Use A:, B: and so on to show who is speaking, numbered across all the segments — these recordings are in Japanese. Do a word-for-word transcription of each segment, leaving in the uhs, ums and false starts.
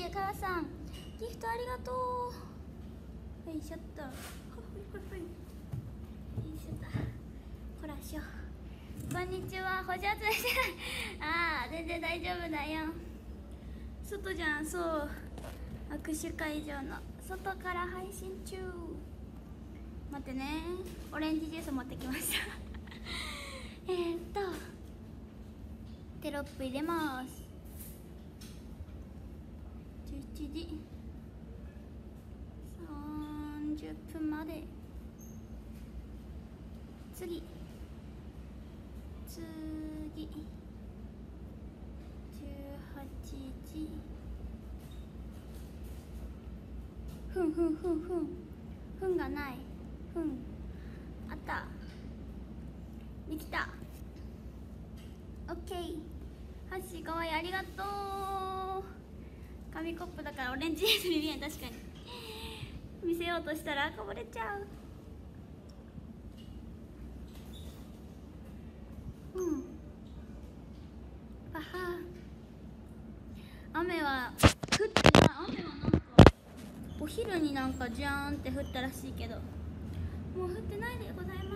A: いからさんギフトありがとう。よいしょっと、ほいほいほいほい、よいしょっと、ほらしょ。こんにちは、補助集めしてないああ全然大丈夫だよ。外じゃん。そう、握手会場の外から配信中。待ってね、オレンジジュース持ってきましたえーっとテロップ入れます。じゅういちじさんじゅっぷんまで。次次じゅうはちじ。ふんふんふんふんふんがない。ふんあった。できた。オッケー。ハッシーかわいい、ありがとう。紙コップだからオレンジジュースに見えん。確かに見せようとしたらこぼれちゃう。うん。あは。雨は降ってない。雨はなんかお昼になんかジャーンって降ったらしいけど、もう降ってないでございます。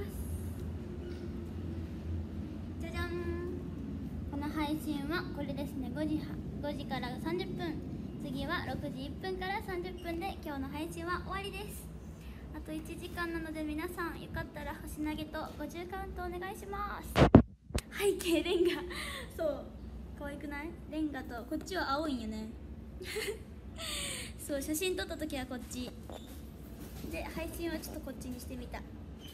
A: じゃじゃん。この配信はこれですね。ごじはごじからさんじゅっぷん、次はろくじいっぷんからさんじゅっぷんで今日の配信は終わりです。あといちじかんなので皆さんよかったら星投げとごじゅうカウントお願いします。背景レンガそう可愛くない？レンガとこっちは青いんよねそう、写真撮った時はこっちで、配信はちょっとこっちにしてみた。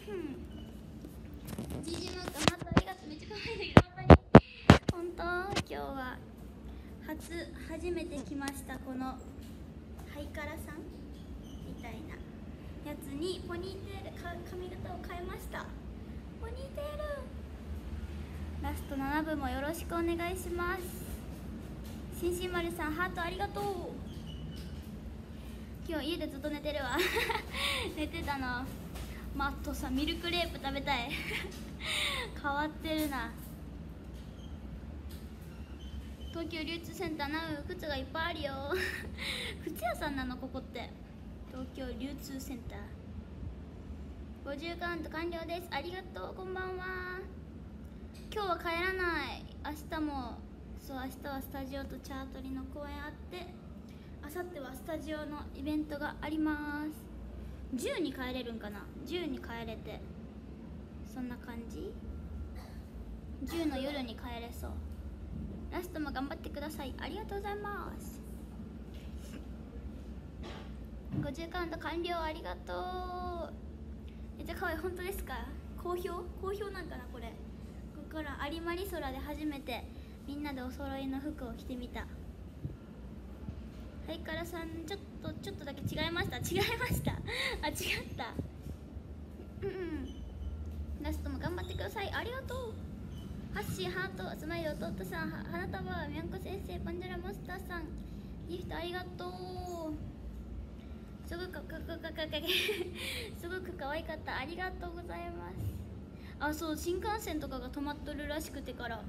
A: ジジマンか、またありがとう。めっちゃ可愛いんだけど、本当今日は初初めて来ました。このハイカラさんみたいなやつにポニーテールか髪型を変えました。ポニーテールラストなな部もよろしくお願いします。しんしんまるさんハートありがとう。今日家でずっと寝てるわ寝てたの。マットさんミルクレープ食べたい変わってるな。東京流通センターなう靴がいっぱいあるよ靴屋さんなのここって。東京流通センター。ごじゅうカウント完了です。ありがとう。こんばんは。今日は帰らない。明日もそう、明日はスタジオとチャートリの公演あって、明後日はスタジオのイベントがあります。じゅうに帰れるんかな。じゅうに帰れて、そんな感じ。じゅうの夜に帰れそう。ラストも頑張ってください。ありがとうございます。ごじゅうカウント完了。ありがとう。めっちゃ可愛い。本当ですか？好評？好評なんかなこれ。ここから有馬リソラで初めてみんなでお揃いの服を着てみた。ハイカラさんちょっとちょっとだけ違いました。違いましたあ、違ったうんうん。ラストも頑張ってください。ありがとう。ハッシーハート、スマイル弟さん、花束、みゃんこ先生、パンジャラモンスターさん、ギフトありがとう。すごくかかかかかすごく可愛かった。ありがとうございます。あ、そう、新幹線とかが止まっとるらしくてから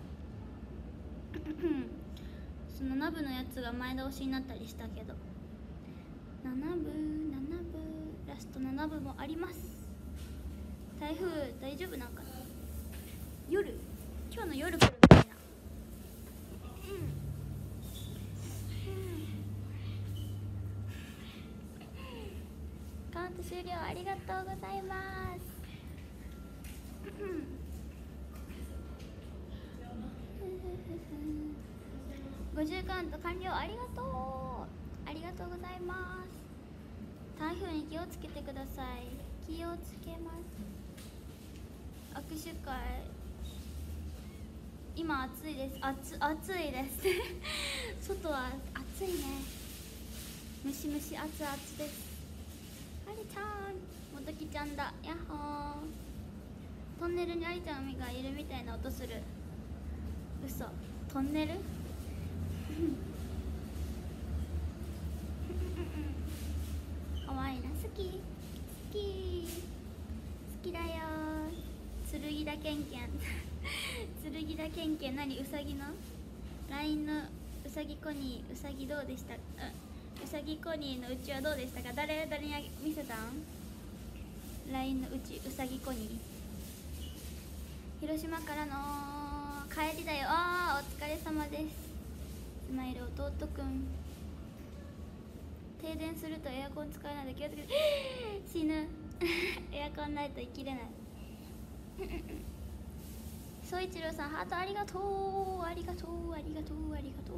A: そのなな部のやつが前倒しになったりしたけど、なな部なな部ラストなな部もあります。台風大丈夫なんかな。夜今日の夜来るみたいな。うん、うん、カウント終了。ありがとうございます。ごじゅうカウント完了。ありがとう。ありがとうございます。台風に気をつけてください。気をつけます。握手会今暑いです。暑暑いです外は暑いね。ムシムシ暑々です。ありちゃん、もときちゃんだ。やっほー。トンネルにありちゃんがいるみたいな音する。嘘。トンネルかわいいな。好き好き好きだよ。剣田けんけん剣田けんけん。何？うさぎの ライン のうさぎ子にうさぎどうでした？ うさぎコニーのうちはどうでしたか？誰誰に見せたん？ ライン のうちうさぎコニー。広島からの帰りだよ。あーお疲れ様です。スマイル弟くん。停電するとエアコン使えないので気をつけて死ぬエアコンないと生きれない総一郎さんハートありがとうありがとうありがとうありがとう。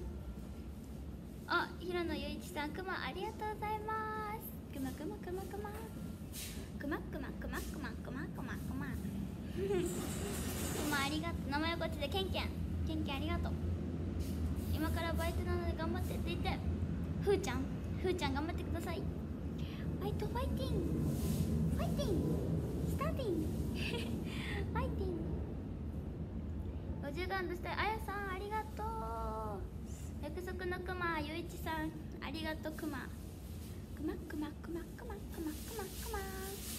A: あ、平野雄一さん、くまありがとうございます。くまくまくまくまくまくまくまくまくまくまくまくまありがとう。名前はこっちでケンケンケンケンありがとう。今からバイトなので頑張ってって言って。ふーちゃんふーちゃん頑張ってください。ファイトファイティンファイティンスターティンファイティン。ごじゅうガンドしたいあやさんありがとう。約束のくまゆういちさんありがとう。くまくまくまくまくまくまくまくま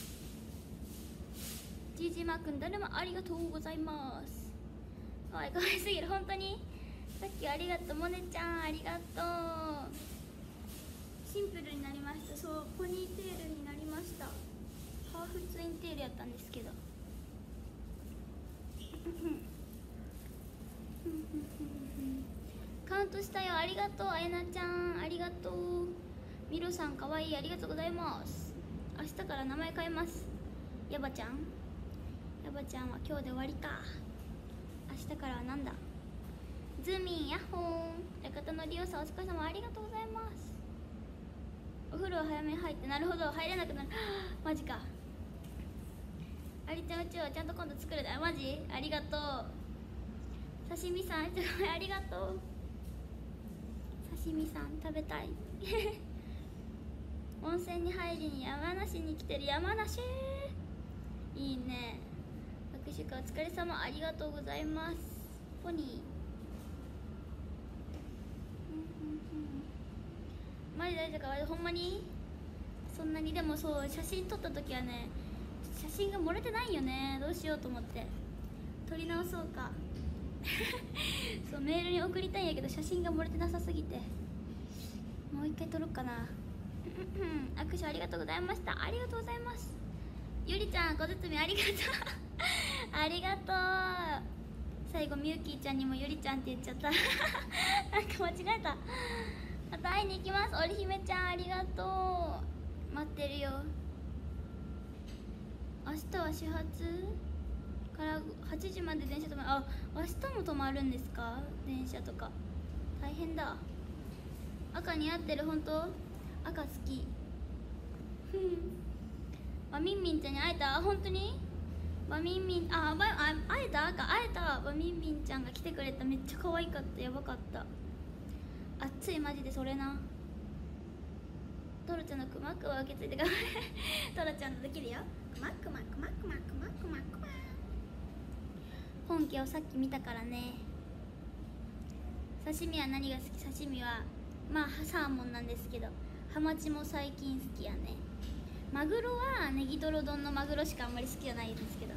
A: じいじまくん誰もありがとうございます。おいかわいすぎる本当に。さっきありがとう。もねちゃんありがとう。シンプルになりました。そうポニーテールになりました。ハーフツインテールやったんですけどカウントしたよ。ありがとう。あやなちゃんありがとう。ミロさんかわいいありがとうございます。明日から名前変えます。ヤバちゃんヤバちゃんは今日で終わりか。明日からはなんだ。ズーミンヤッホーン。館の利用者お疲れ様ありがとうございます。お風呂は早めに入って。なるほど入れなくなるマジか。ありちゃんうちはちゃんと今度作るで。あマジありがとう。刺身さんありがとう。刺身さん食べたい温泉に入りに山梨に来てる。山梨いいね。握手会お疲れ様ありがとうございます。ポニーマジ大丈夫か。ほんまにそんなに。でもそう写真撮った時はね写真が漏れてないよね。どうしようと思って撮り直そうかそうメールに送りたいんやけど写真が漏れてなさすぎてもう一回撮ろうかな握手ありがとうございました。ありがとうございます。ゆりちゃん小包ありがとうありがとう。最後みゆきーちゃんにもゆりちゃんって言っちゃったなんか間違えた。また会いに行きます。織姫ちゃんありがとう。待ってるよ。明日は始発からはちじまで電車止まる。あ、明日も止まるんですか電車とか。大変だ。赤似合ってる本当。赤好きわみんみんちゃんに会えた。本当にわみんみんああ会えた。赤会えた。わみんみんちゃんが来てくれた。めっちゃ可愛かった。やばかった。熱いマジで。それなトロちゃんのクマクは受け継いで頑張れトロちゃんとできるよ。クマクマクマクマクマクマクマ。本家をさっき見たからね。刺身は何が好き。刺身はまあサーモンなんですけどハマチも最近好きやね。マグロはネギトロ丼のマグロしかあんまり好きじゃないんですけど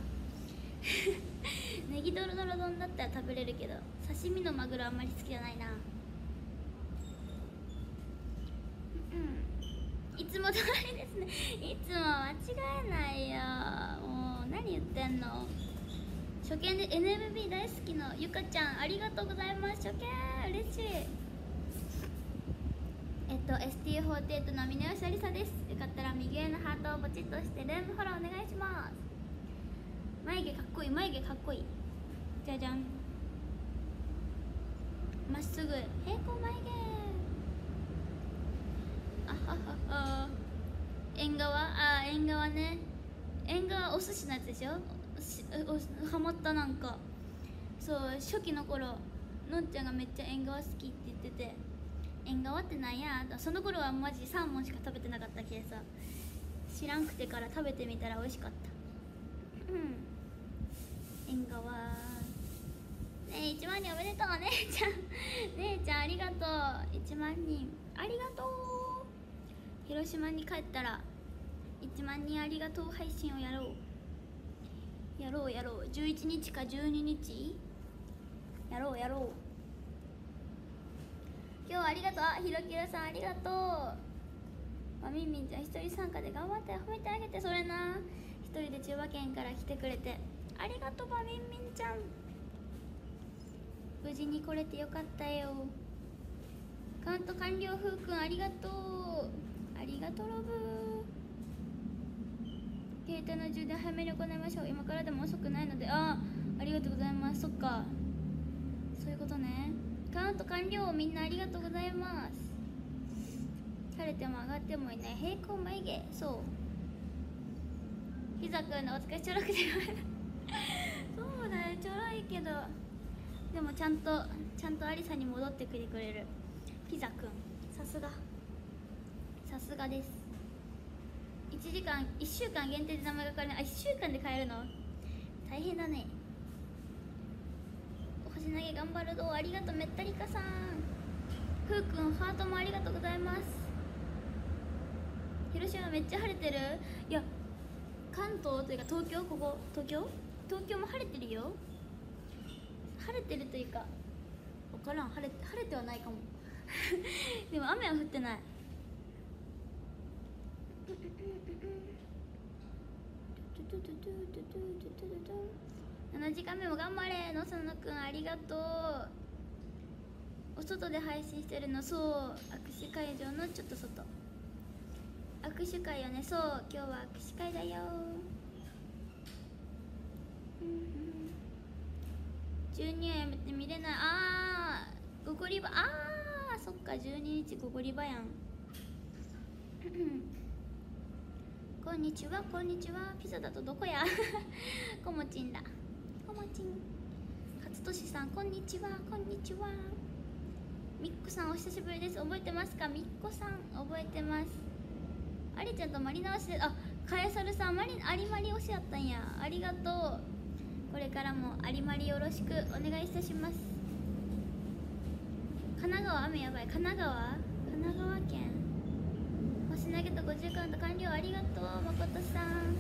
A: ネギトロ丼だったら食べれるけど刺身のマグロあんまり好きじゃないな。うんいつも通りですね。いつも間違えないよ。もう何言ってんの。初見で エヌエムビー 大好きのゆかちゃんありがとうございます。初見嬉しい。えっと エスティーフォーティーエイト の峰吉ありさです。よかったら右上のハートをポチッとしてルームフォローお願いします。眉毛かっこいい。眉毛かっこいい。じゃじゃん。まっすぐ平行眉毛。あははは。縁側あ縁側ね。縁側お寿司のやつでしょ。ハマった。なんかそう初期の頃のんちゃんがめっちゃ縁側好きって言ってて縁側ってなんや。その頃はマジサーモンしか食べてなかったけどさ知らんくてから食べてみたら美味しかった。うん縁側ねえいちまんにんおめでとう。姉ちゃん姉ちゃんありがとう。いちまんにんありがとう。広島に帰ったらいちまんにんありがとう配信をやろうやろうやろう。じゅういちにちかじゅうににちやろうやろう。 今日はありがとう。あ、ひろきらさんありがとう。まあ、みんみんちゃん一人参加で頑張って褒めてあげて。それな、一人で千葉県から来てくれてありがとう。まみんみんちゃん無事に来れてよかったよ。カウント完了。ふうくんありがとう。ありがとうロブ。携帯の充電早めに行いましょう。今からでも遅くないので。ああ、ありがとうございます。そっか、そういうことね。カウント完了。みんなありがとうございます。晴れても上がってもいない平行眉毛。そうピザくんのお疲れちょろくてそうだよ、ちょろいけどでもちゃんとちゃんとアリサに戻ってきてくれるピザくん。さすがさすがです。いちじかんいっしゅうかん限定で名前が変わる。あ、いっしゅうかんで変えるの大変だね。お星投げ頑張るぞ。ありがとうめったりかさん。ふうくんハートもありがとうございます。広島めっちゃ晴れてる。いや、関東というか東京、ここ東京東京も晴れてるよ。晴れてるというか分からん、晴れ晴れてはないかもでも雨は降ってない。ななじかんめも頑張れ。のさのくんありがとう。お外で配信してるの。そう、握手会場のちょっと外。握手会よね。そう、今日は握手会だよ。うんうん、じゅうにはやめて見れない。あーゴゴリバ。あーそっか、じゅうににちゴゴリバやんこんにちは、こんにちは。ピザだとどこやコモチンだ。コモチン。勝利さんこんにちは、こんにちは。みっこさんお久しぶりです。覚えてますか？みっこさん覚えてます。ありちゃんとマリナ推しで、あ、カエサルさんマリアリマリ推しやったんや。ありがとう。これからもアリマリよろしくお願いいたします。神奈川雨やばい。神奈川神奈川県。星投げとごじゅうカウント完了。ありがとうまことさん。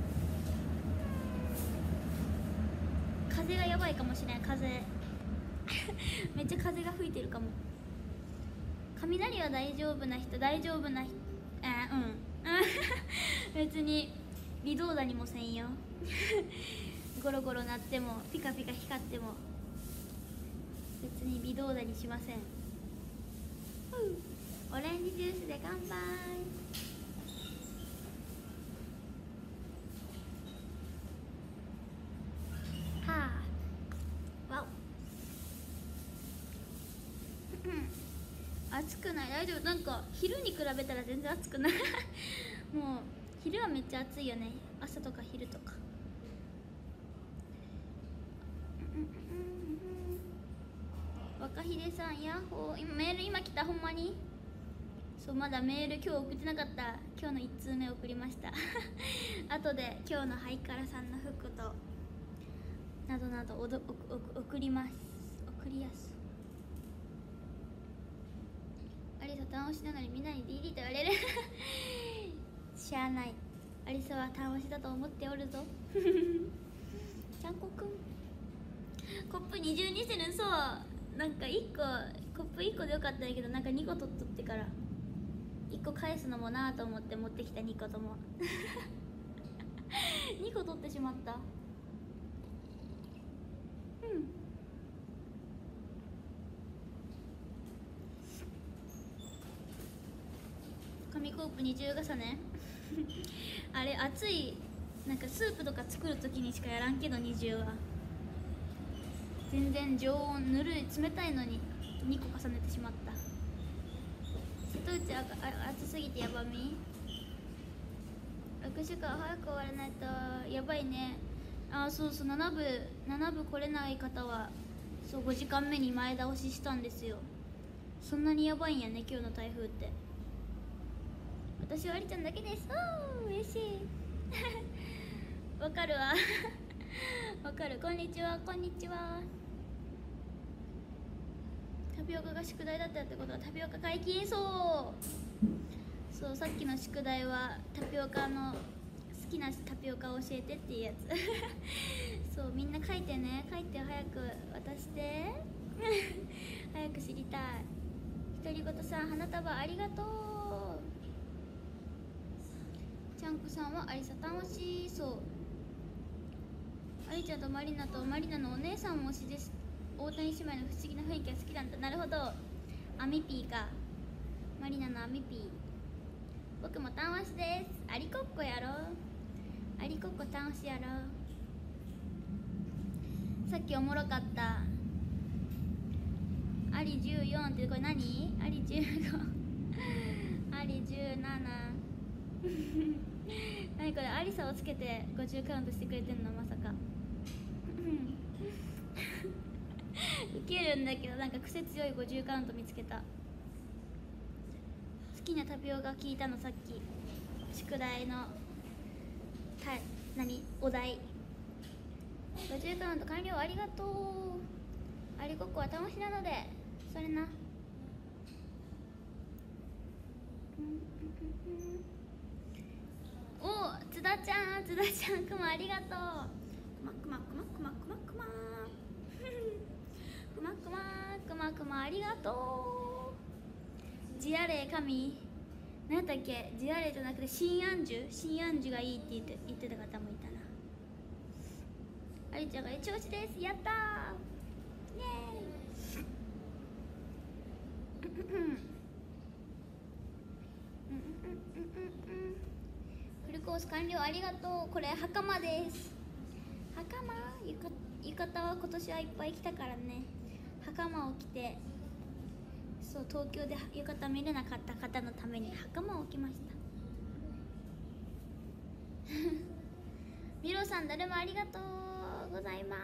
A: 風がやばいかもしれん。風めっちゃ風が吹いてるかも。雷は大丈夫な人、大丈夫な人、あーうん別に微動だにもせんよゴロゴロ鳴ってもピカピカ光っても別に微動だにしません。オレンジジュースで乾杯。はあ、わお暑くない？大丈夫。なんか昼に比べたら全然暑くないもう昼はめっちゃ暑いよね。朝とか昼とか。若秀さんヤッホー。今メール今来た。ほんまにそう、まだメール今日送ってなかった。今日のいち通目送りました後で今日のハイカラさんの服となどなどおどおお送ります。送りやす。アリサ単押しなのにみんなに ディーディー と言われるしゃあない。アリサは単押しだと思っておるぞちゃんこくんコップ二重にしてる。そう、なんかいっこコップいっこでよかったんやけど、なんかにこ取っとってからいっこ返すのもなと思って持ってきたにこともにこ取ってしまった。うん紙コップ二重重ねあれ熱い、なんかスープとか作る時にしかやらんけど、二重は全然常温、ぬるい冷たいのににこ重ねてしまった。瀬戸内ああ暑すぎてやばみ。握手会早く終わらないとやばいね。あ、そうそう、なな部なな部来れない方はそうごじかんめに前倒ししたんですよ。そんなにやばいんやね今日の台風って。私はありちゃんだけです。おー嬉しいわかるわわかる。こんにちは、こんにちは。タピオカが宿題だったってことはタピオカ解禁。そうそうさっきの宿題はタピオカの好きなタピオカを教えてっていうやつそうみんな書いてね、書いて早く渡して早く知りたい。一独り言さん花束ありがとう。ちゃんこさんはありさ楽しそう。ありちゃんとマリナとマリナのお姉さんも推しです。大谷姉妹の不思議な雰囲気が好きなんだ。なるほど、アミピーか。マリナのアミピー。僕も楽しです。アリコッコやろ。アリコッコ楽しやろ。さっきおもろかったアリじゅうよんってこれ何？アリじゅうごアリじゅうなな何これ、アリサをつけてごじゅうカウントしてくれてんのまさかウケるんだけど、なんか癖強いごじゅうカウント見つけた。好きなタピオカ聞いたのさっき、宿題のた何お題。ごじゅうカウント完了ありがとう。アリコッコは楽しなのでそれな。お津田ちゃん、津田ちゃんくまありがとう。くまくまくまくまくまくまくまくまくまくまありがとう。ジアレイ神何やったっけ、ジアレイじゃなくて新安寿、新安寿がいいって言って言ってた方もいたな。ありちゃんが一押しです。やったー、イエーイフルコース完了ありがとう。これ袴です。袴、浴衣は今年はいっぱい来たからね、袴を着て、そう東京で浴衣見れなかった方のために袴を着ましたミロさん誰もありがとうございます。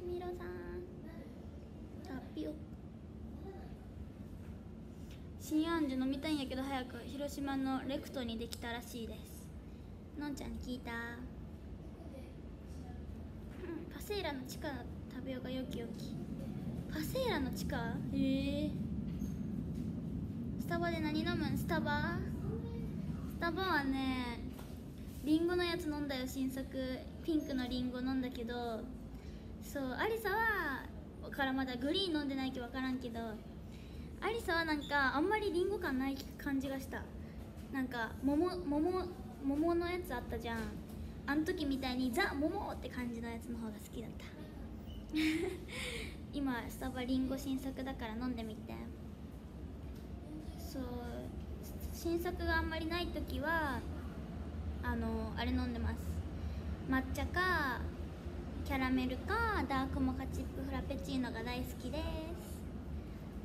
A: ミロさんタピオカ新安寿飲みたいんやけど早く広島のレクトにできたらしいです。のんちゃんに聞いた、うん、パセイラの地下のタピオカよきよき。パセイラの地下、へえ。スタバで何飲むん？スタバスタバはね、リンゴのやつ飲んだよ。新作ピンクのリンゴ飲んだけど、そうアリサはからまだグリーン飲んでないけど分からんけど、アリサはなんかあんまりリンゴ感ない感じがした。なんか桃桃桃のやつあったじゃん、あの時みたいにザ・桃って感じのやつの方が好きだった今スタバリンゴ新作だから飲んでみて。そう新作があんまりない時はあのあれ飲んでます。抹茶かキャラメルかダークモカチップフラペチーノが大好きです。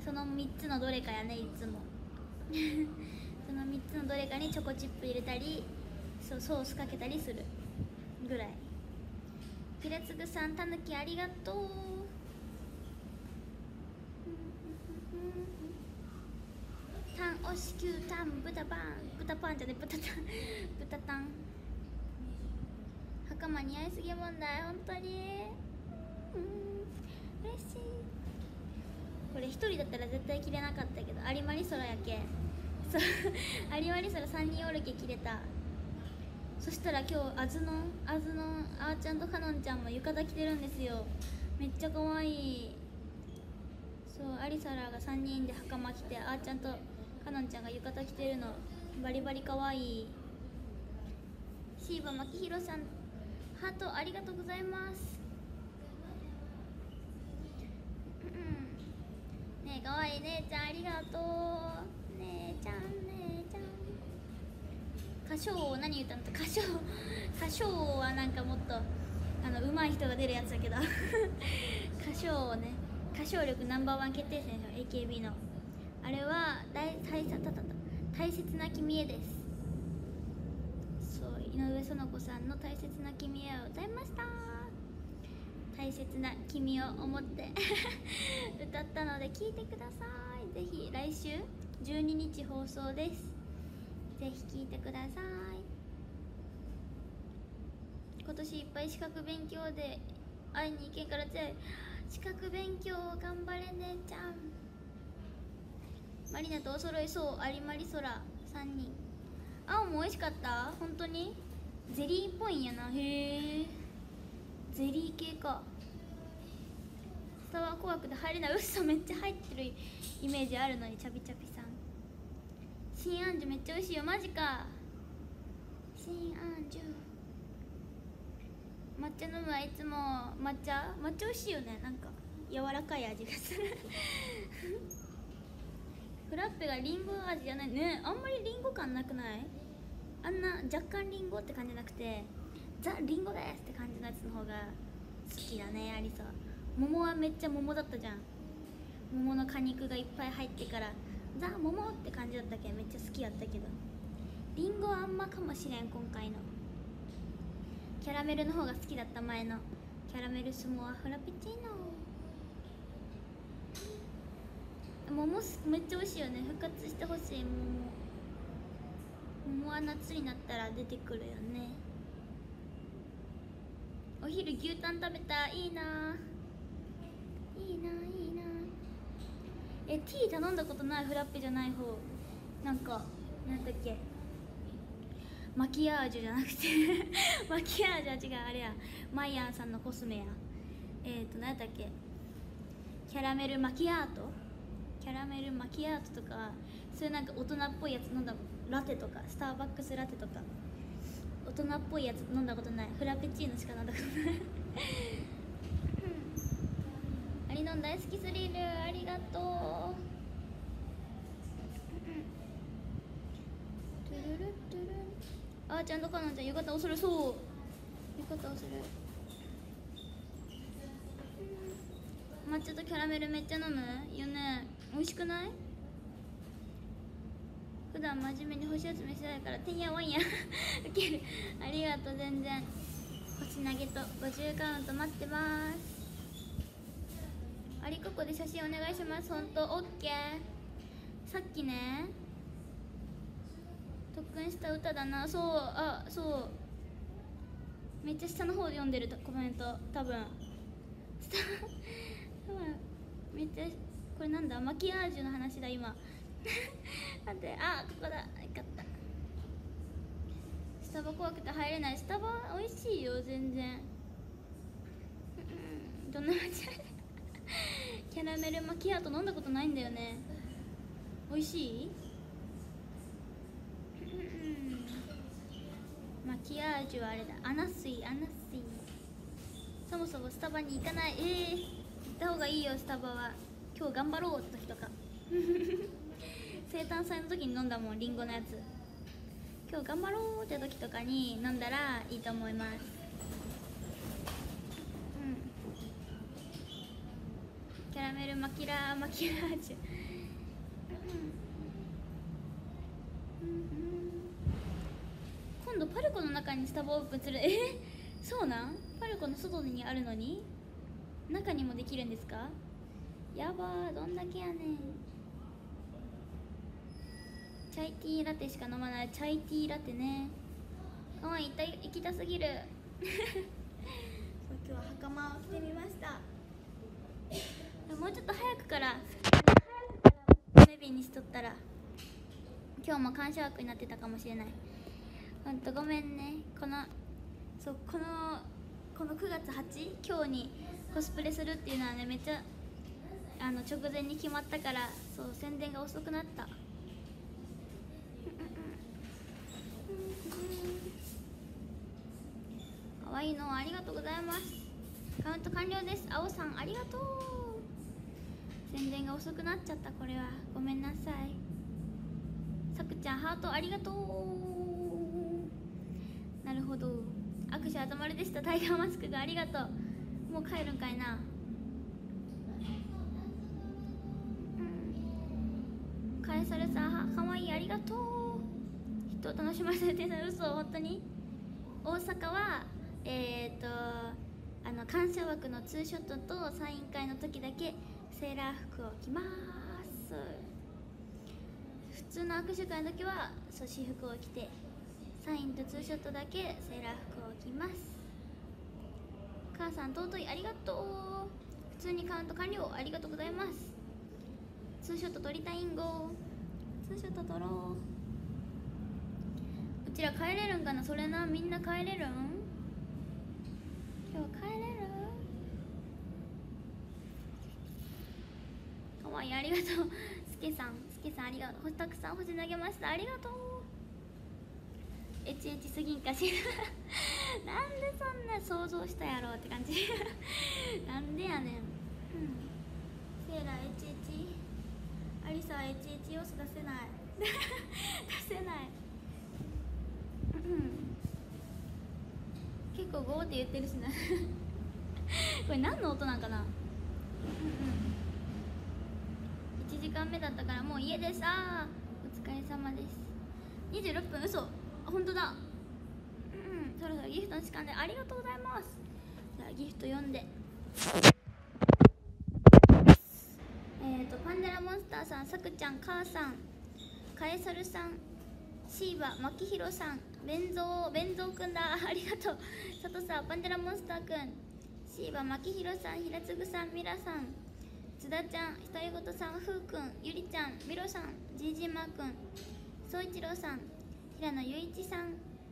A: そのみっつのどれかやね、いつもそのみっつのどれかにチョコチップ入れたり、そうソースかけたりするぐらい。ピラツグさんたぬきありがとう。タン押しきゅうタン豚パン豚パンじゃね豚タン豚タン。袴似合いすぎ問題本当に、うん嬉しい。これ一人だったら絶対着れなかったけど有馬リソラやけ、そう有馬リソラさんにんおるけ着れた。そしたら今日あずのあずのあーちゃんとかのんちゃんも浴衣着てるんですよ。めっちゃ可愛い。そうアリサラがさんにんで袴着て、あーちゃんとかのんちゃんが浴衣着てるのバリバリ可愛い。シーバマキヒロさんハートありがとうございます。うんねえかわいい姉ちゃんありがとう。姉ちゃん姉ちゃん。歌唱王何言ったの？歌唱歌唱王はなんかもっとあの上手い人が出るやつだけど歌唱王ね、歌唱力ナンバーワン決定戦でしょ エーケービー のあれは大大切たたた大切な君へです。そう井上園子さんの大切な君へを歌いました。大切な君を思って歌ったので聴いてください。ぜひ来週じゅうににち放送です。ぜひ聴いてください。今年いっぱい資格勉強で会いに行けんから強い。資格勉強頑張れ姉ちゃん。マリナとお揃い。そう有馬リソラさんにん。青も美味しかった。本当にゼリーっぽいんやな。へえゼリー系か。スタバ怖くて入れない。うっそめっちゃ入ってるイメージあるのに。チャビチャビさん新あんじゅめっちゃ美味しいよ。マジか。新あんじゅ抹茶飲むはいつも抹茶抹茶美味しいよね。なんか柔らかい味がするフラッペがリンゴ味じゃないね。あんまりリンゴ感なくない？あんな若干リンゴって感じなくて、ザ・リンゴですって感じのやつの方が好きだね。ありそう。桃はめっちゃ桃だったじゃん。桃の果肉がいっぱい入ってからザ・桃って感じだったけどめっちゃ好きやったけど、リンゴはあんまかもしれん。今回のキャラメルの方が好きだった。前のキャラメルスモアフラペチーノ。桃めっちゃ美味しいよね。復活してほしい。桃桃は夏になったら出てくるよね。お昼牛タン食べた。いいないいないいな。え、ティー頼んだことない。フラッペじゃない方。なんかなんだっけ、マキアージュじゃなくてマキアージュは違う、あれや、マイアンさんのコスメや。えっ、ー、と何だっけ、キャラメルマキアートキャラメルマキアートとか、そういうなんか大人っぽいやつ飲んだ。ラテとかスターバックスラテとか大人っぽいやつ飲んだことない。フラペチーノしか飲んだことないアリノン大好きすぎる。ありがとう。トゥルルトゥルン。あーちゃんとかなちゃん浴衣をする。そう浴衣をする。抹茶とキャラメルめっちゃ飲むよね。美味しくない？普段真面目に星集めしてないからてんやわんやウケる。ありがとう。全然星投げとごじゅうカウント待ってます。ありここで写真お願いします。ほんとオッケー。さっきね特訓した歌だな。そう、あ、そうめっちゃ下の方で読んでるコメント。多分下多分めっちゃこれなんだ、マキアージュの話だ今待って、あ、ここだ、よかった。スタバ怖くて入れない。スタバ美味しいよ全然。うん、どんな間違いキャラメルマキアート飲んだことないんだよね。美味しい？マキアージュはあれだ、アナスイアナスイ。そもそもスタバに行かない。えー、行った方がいいよスタバは。今日頑張ろうって時とか生誕祭の時に飲んだもん、リンゴのやつ。今日頑張ろうって時とかに飲んだらいいと思います。うん、キャラメルマキラーマキラージュ今度パルコの中にスタバオープンする。えー、そうなん？パルコの外にあるのに中にもできるんですか？やばー、どんだけやねん。チャイティーラテしか飲まない。チャイティーラテね。かわいい、行きたすぎるそう今日は袴を着てみました。もうちょっと早くからベビーにしとったら今日も感謝枠になってたかもしれない。ほんとごめんね。このそうこのこのくがつはち今日にコスプレするっていうのはね、めっちゃあの直前に決まったから、そう宣伝が遅くなった。かわいいのありがとうございます。カウント完了です。青さんありがとう。宣伝が遅くなっちゃった。これはごめんなさい。さくちゃんハートありがとう。なるほど、握手頭丸でした。タイガーマスクがありがとう。もう帰るんかいな。カエサルさんかわいい、ありがとう。人を楽しませてた。嘘、本当に。大阪はえっ、ー、とあの感謝枠のツーショットとサイン会の時だけセーラー服を着ます。普通の握手会の時はそう私服を着て、サインとツーショットだけセーラー服を着ます。母さん尊い、ありがとう。普通にカウント完了、ありがとうございます。ツーショット撮りたいんご。ツーショット撮ろう。うちら帰れるんかな。それな、みんな帰れるん？今日帰れる？かわいい、ありがとう。すけさんすけさんありがとう。たくさん星投げました、ありがとう。エチエチすぎんかしなんでそんな想像したやろうって感じなんでやねん、うん、セーラー エイチエイチ アリサは エイチエイチ 要素出せない出せない、うん、結構ゴーって言ってるしなこれ何の音なんかな、うんうん、いちじかんめだったからもう家です。あーお疲れ様です。にじゅうろっぷん、嘘、本当だ、うん、そろそろギフトの時間で、ありがとうございます。じゃあギフト読んで、えっ、ー、とパンデラモンスターさん、さくちゃん、かーさん、カエサルさん、シーバ、まきひろさん、ベンゾー、ベンゾーくんだ、ありがとう。さとさ、パンデラモンスターくん、シーバ、まきひろさん、ひらつぐさん、ミラさん、津田ちゃん、ひとりごとさん、ふうくん、ゆりちゃん、ミロさん、ジージーマーくん、そういちろうさん、平野ゆういちさん、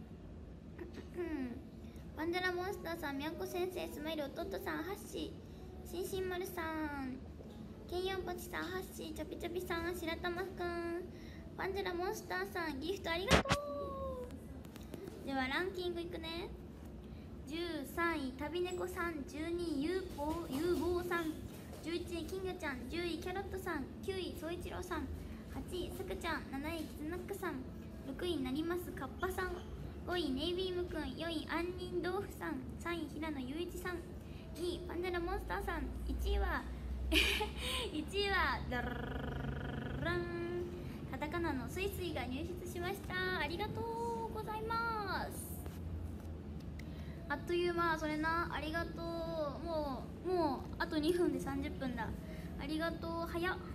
A: パンデラモンスターさん、みやこ先生、スマイルおとっとさん、ハッシー、しんしんまるさん、けんよんぽちさん、ハッシー、ちょぴちょぴさん、白玉くん、パンデラモンスターさん、ギフトありがとう。ではランキングいくね。じゅうさんい、旅猫さん、じゅうにい、ゆうぼう、ゆうぼうさん、じゅういちい、金魚ちゃん、じゅうい、キャロットさん、きゅうい、そういちろうさん、はちい、さくちゃん、なない、キズナックさん、ろくい、なりますカッパさん、ごい、ネイビームくん、よんい、あんにん豆腐さん、さんい、平野ゆういちさん、にい、パンデラモンスターさん、いちいはいちいはダラン、カタカナのスイスイが入室しました。ありがとうございます。あっという間、それな、ありがとう。もうもうあとにふんでさんじゅっぷんだ。ありがとう、早っ。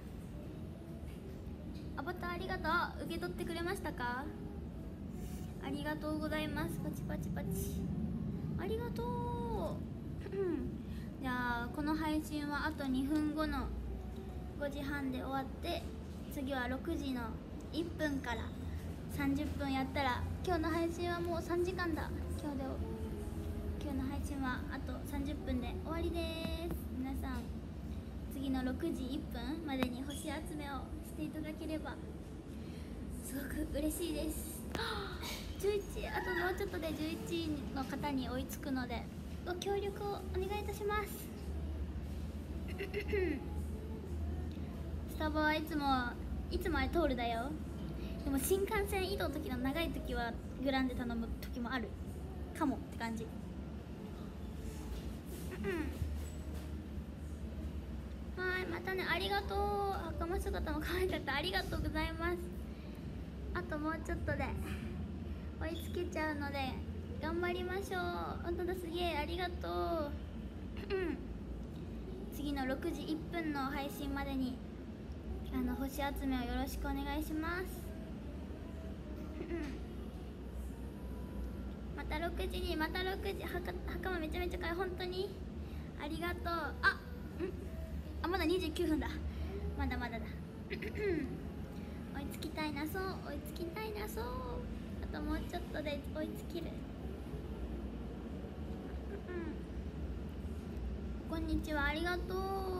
A: アバターありがとう。受け取ってくれましたか？ありがとうございます。パチパチパチ、ありがとうじゃあこの配信はあとにふんごのごじはんで終わって、次はろくじのいっぷんからさんじゅっぷんやったら、今日の配信はもうさんじかんだ。今日で今日の配信はあとさんじゅっぷんで終わりです。皆さん次のろくじいっぷんまでに星集めをしていただければすごく嬉しいです。じゅういち、あともうちょっとでじゅういちいの方に追いつくのでご協力をお願いいたします。スタバはいつもいつもあれ通るだよ。でも新幹線移動の時の長い時はグランデ頼む時もあるかもって感じ。はい、またね、ありがとう。袴姿も可愛かった、ありがとうございます。あともうちょっとで追いつけちゃうので頑張りましょう。本当だ、すげえありがとう次のろくじいっぷんの配信までにあの星集めをよろしくお願いしますまたろくじに、またろくじ、はか袴めちゃめちゃかわいい、本当にありがとう。あんあ、まだにじゅうきゅうふんだ、まだまだだ追いつきたいな、そう追いつきたいな、そうあともうちょっとで追いつける。こんにちは、ありがとう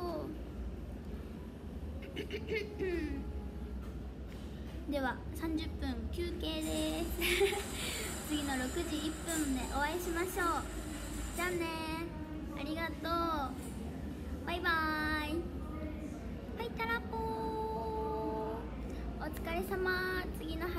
A: ではさんじゅっぷん休憩です次のろくじいっぷんでお会いしましょう。じゃあね、ありがとう、バイバーイ。はい、タラポー、お疲れ様。次の